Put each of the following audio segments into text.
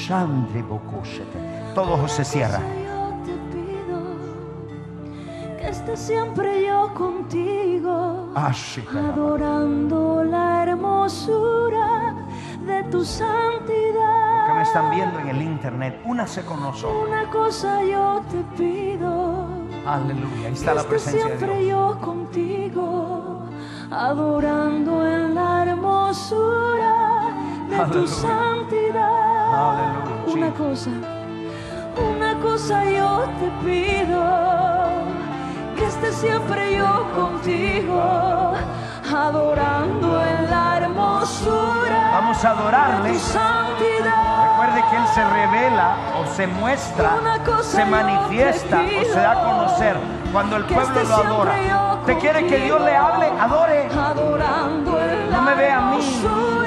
Todo ojo se cierra. Yo te pido que esté siempre yo contigo, adorando la hermosura de tu santidad. Que me están viendo en el internet, únase con nosotros. Una cosa yo te pido, Aleluya, ahí está la que esté presencia de siempre Dios. yo contigo, adorando en la hermosura de tu Aleluya. santidad. Aleluya. Una cosa yo te pido, que esté siempre yo contigo, adorando en la hermosura. Vamos a adorarle. De tu santidad. Recuerde que Él se revela o se muestra, se manifiesta o se da a conocer cuando el pueblo lo adora. ¿Usted quiere que Dios le hable? Adore. No me ve a mí.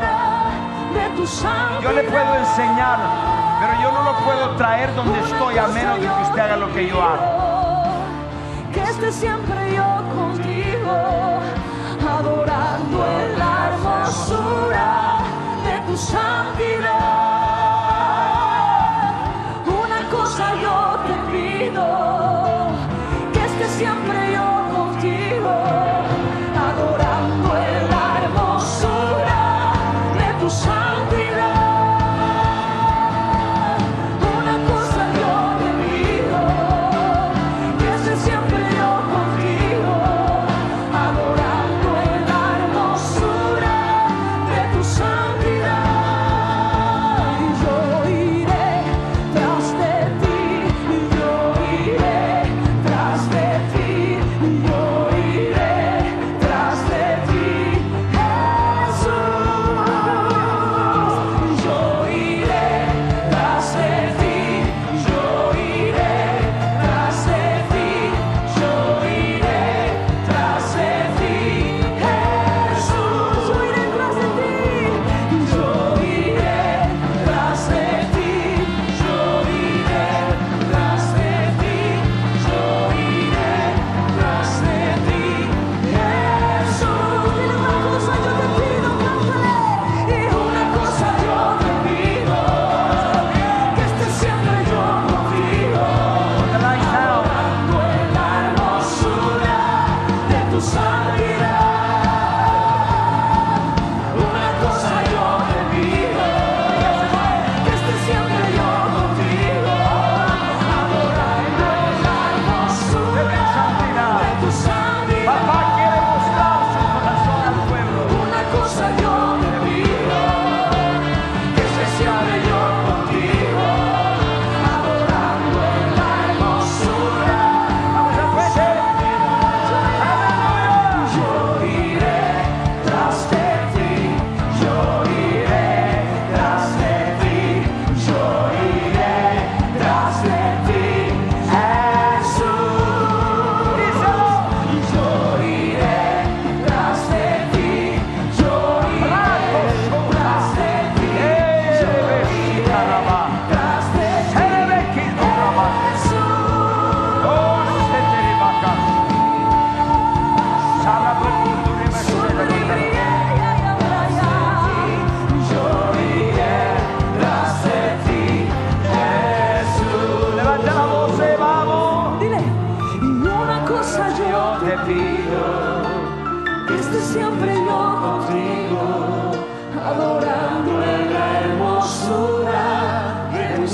Yo le puedo enseñar, pero yo no lo puedo traer donde estoy a menos de que usted haga lo que yo hago. Que esté siempre yo contigo, adorando en la hermosura de tu santidad. Una cosa yo te pido, que esté siempre yo contigo, adorando en la hermosura de tu santidad. Siempre yo contigo, adorando en la hermosura de tu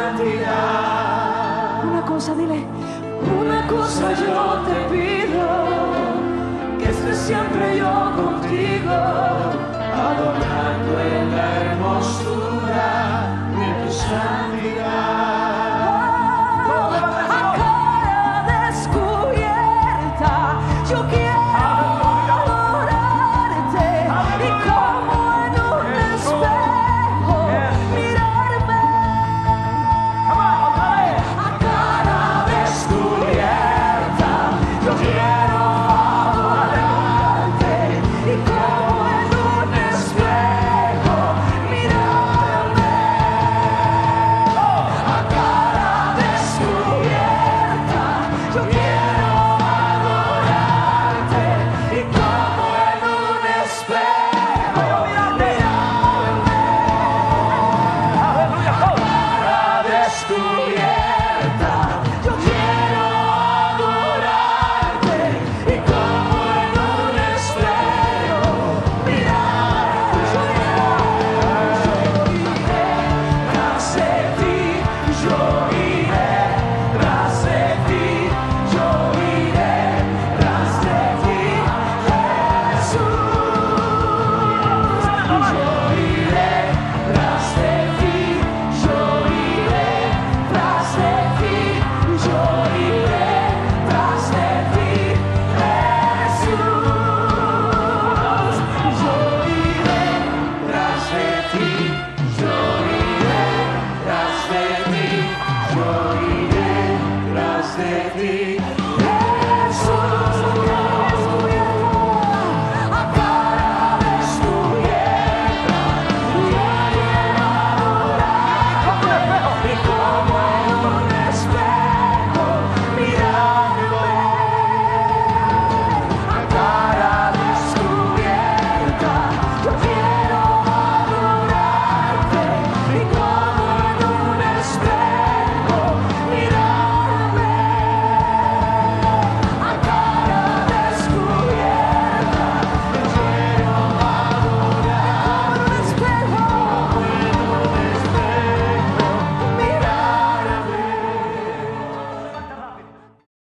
santidad. Una cosa, dile, una cosa yo te pido, que esté siempre yo contigo, adorando en la hermosura de tu santidad.